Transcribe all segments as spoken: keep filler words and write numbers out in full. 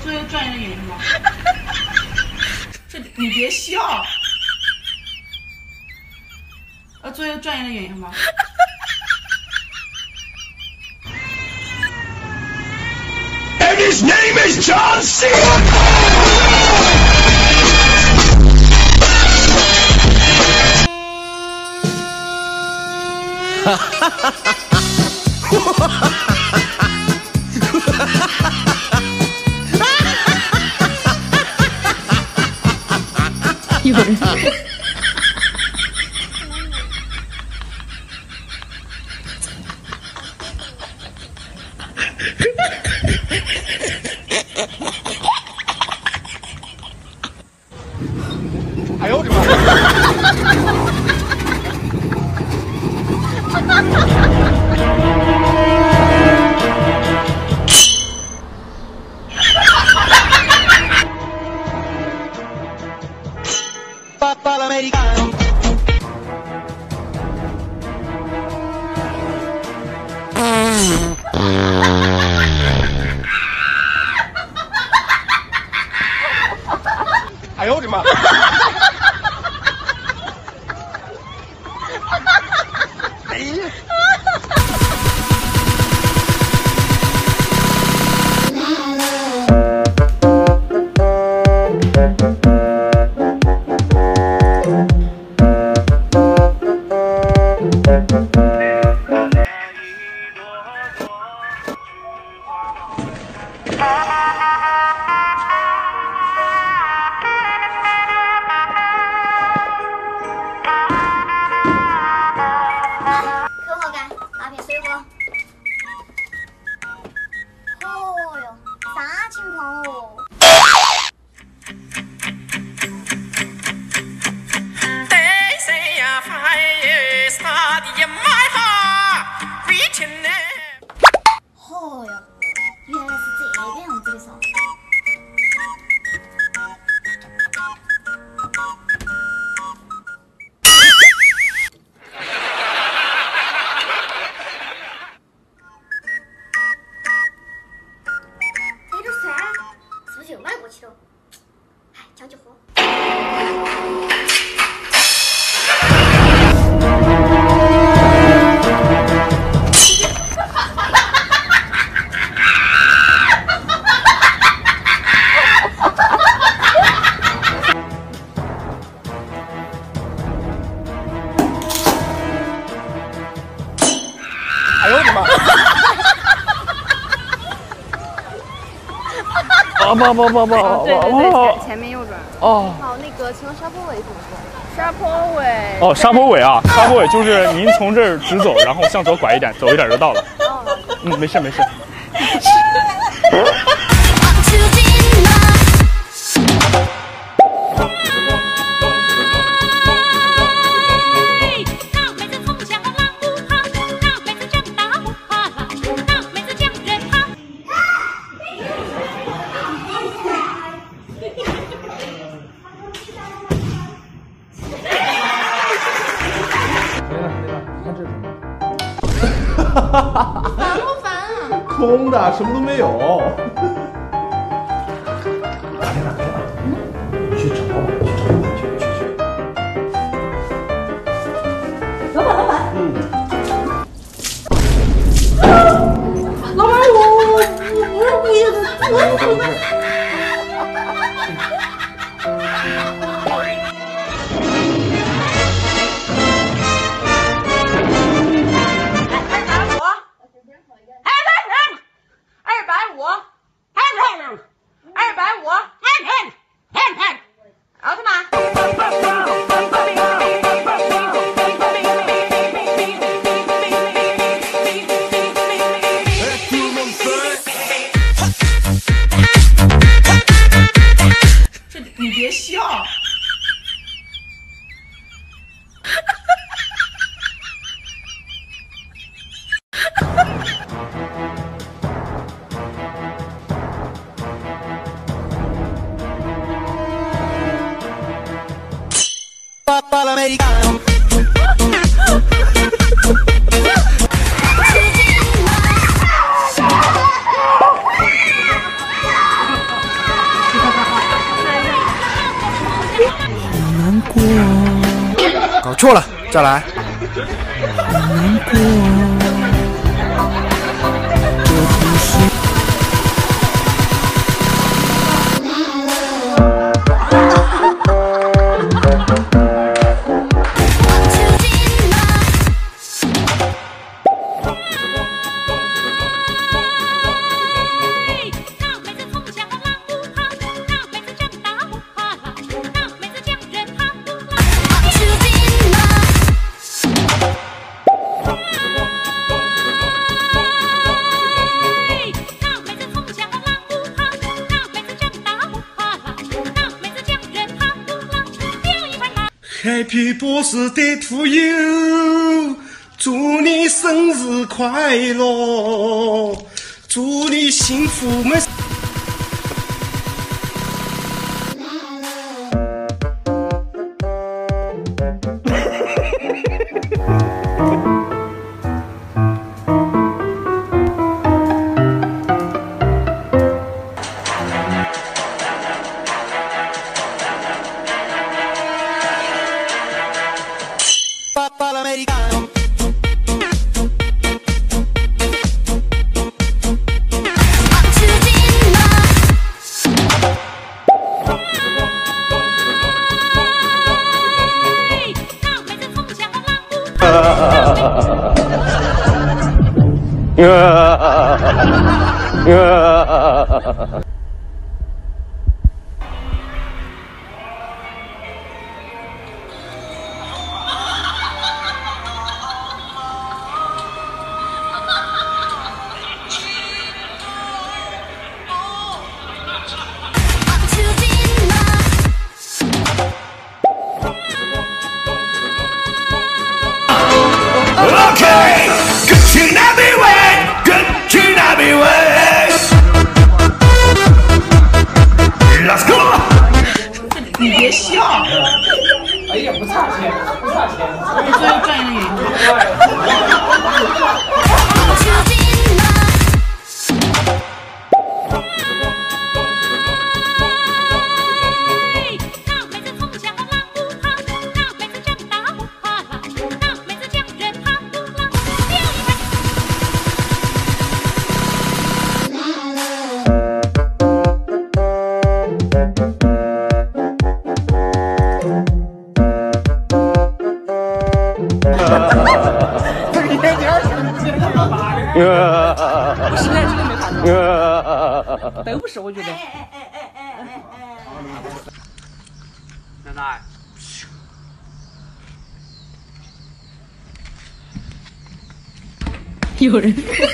做一个专业的演员吗？这你别笑。要做一个专业的演员吗？ And his name is John C. 哈哈哈哈有人。 哎呦我的妈！哎呦我的妈！哎呀！ 哦哟，原来是这个样子的噻。这点酸，是不是又买过去了？哎，将就喝。 哎呦我的妈！啊不不不不！ 对对对，前前面右转。 哦。 好，那个请问沙坡尾怎么说？沙坡尾。 哦，沙坡尾啊，沙坡尾就是您从这儿直走，然后向左拐一点，走一点就到了。哦。嗯，没事没事。 烦不烦啊？ 空的，什么都没有。 打电话，打电话，嗯，去找老板，去找老板去，去去。 老板，老板， 嗯。 老板，我我我不是故意的，我不是。 你别笑。 错了，再来。 难过。 Happy birthday to you， 祝你生日快乐，祝你幸福美。 你别笑！ 哎呀，不差钱，不差钱。 你最后赚一个原我现在真的没法弄，都不是，我觉得。 奶奶， 有人。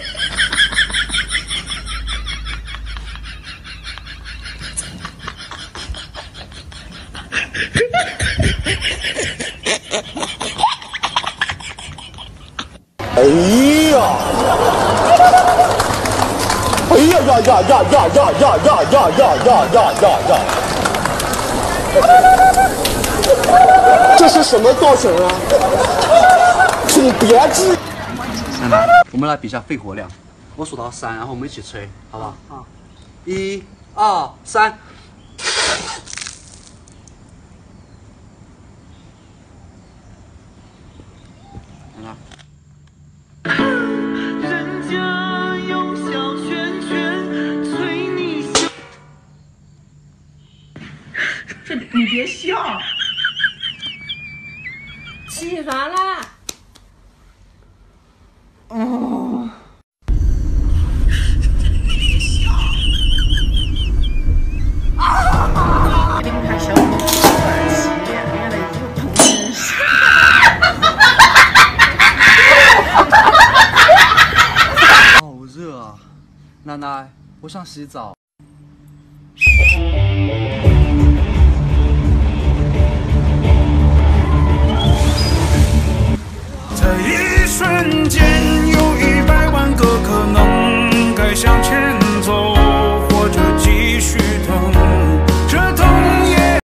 哎呀！哎呀呀呀呀呀呀呀呀呀呀呀呀呀！这是什么造型啊？请别致。 奶奶，我们来比下肺活量。我数到三，然后我们一起吹，好不好？啊！一、二、三。奶奶。 这你别笑。 起床了。 哦。给你看小狗耳机，原来有同人是。 好热啊！奶奶，我想洗澡。